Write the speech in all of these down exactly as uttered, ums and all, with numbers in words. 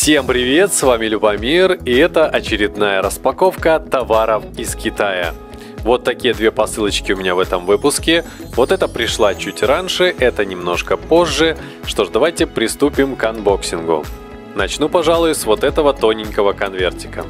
Всем привет, с вами Любомир, и это очередная распаковка товаров из Китая. Вот такие две посылочки у меня в этом выпуске. Вот эта пришла чуть раньше, это немножко позже. Что ж, давайте приступим к анбоксингу. Начну, пожалуй, с вот этого тоненького конвертика.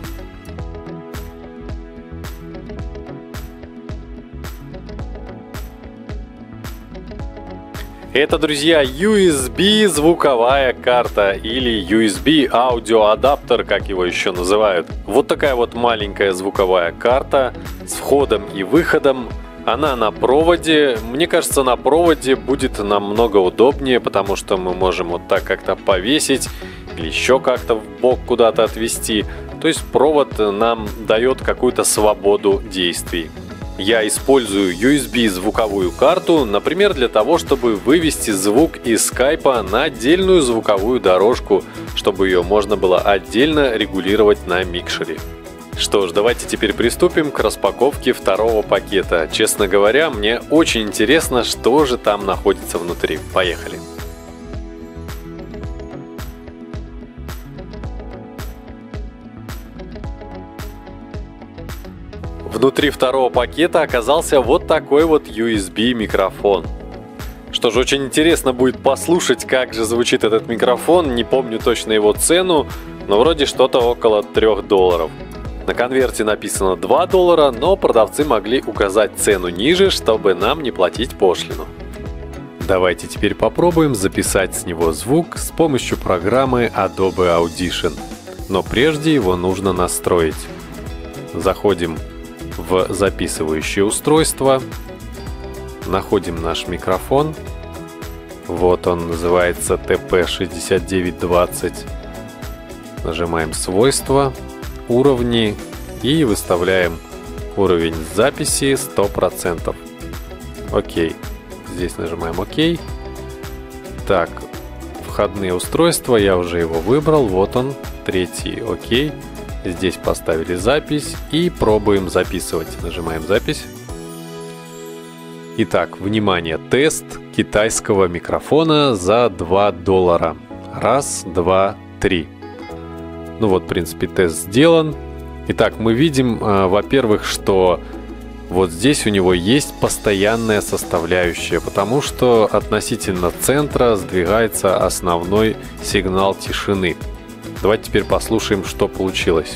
Это, друзья, ю эс би звуковая карта или ю эс би аудиоадаптер, как его еще называют. Вот такая вот маленькая звуковая карта с входом и выходом. Она на проводе. Мне кажется, на проводе будет намного удобнее, потому что мы можем вот так как-то повесить или еще как-то в бок куда-то отвести. То есть провод нам дает какую-то свободу действий. Я использую ю эс би звуковую карту, например, для того, чтобы вывести звук из скайпа на отдельную звуковую дорожку, чтобы ее можно было отдельно регулировать на микшере. Что ж, давайте теперь приступим к распаковке второго пакета. Честно говоря, мне очень интересно, что же там находится внутри. Поехали! Внутри второго пакета оказался вот такой вот ю эс би микрофон. Что ж, очень интересно будет послушать, как же звучит этот микрофон. Не помню точно его цену, но вроде что-то около трёх долларов. На конверте написано два доллара, но продавцы могли указать цену ниже, чтобы нам не платить пошлину. Давайте теперь попробуем записать с него звук с помощью программы Adobe Audition. Но прежде его нужно настроить. Заходим в записывающее устройство, находим наш микрофон, вот он, называется ти пи шестьдесят девять двадцать, нажимаем свойства, уровни и выставляем уровень записи сто процентов. Окей, здесь нажимаем ОК. Так, входные устройства, я уже его выбрал, вот он, третий, окей. Здесь поставили запись и пробуем записывать. Нажимаем запись. Итак, внимание, тест китайского микрофона за два доллара. Раз, два, три. Ну вот, в принципе, тест сделан. Итак, мы видим, во-первых, что вот здесь у него есть постоянная составляющая, потому что относительно центра сдвигается основной сигнал тишины. Давайте теперь послушаем, что получилось.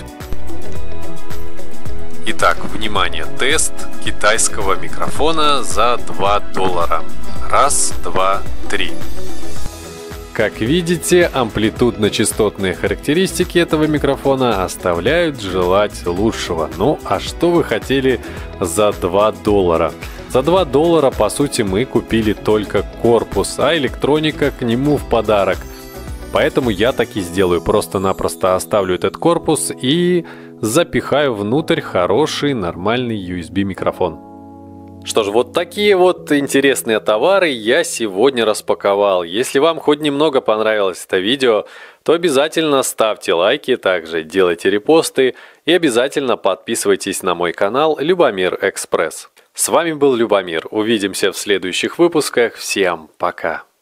Итак, внимание, тест китайского микрофона за два доллара. Раз, два, три. Как видите, амплитудно-частотные характеристики этого микрофона оставляют желать лучшего. Ну, а что вы хотели за два доллара? За два доллара, по сути, мы купили только корпус, а электроника к нему в подарок. Поэтому я так и сделаю, просто-напросто оставлю этот корпус и запихаю внутрь хороший нормальный ю эс би микрофон. Что ж, вот такие вот интересные товары я сегодня распаковал. Если вам хоть немного понравилось это видео, то обязательно ставьте лайки, также делайте репосты и обязательно подписывайтесь на мой канал Любомир Экспресс. С вами был Любомир, увидимся в следующих выпусках, всем пока!